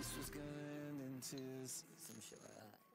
this was gonna end in tears. Some shit like that.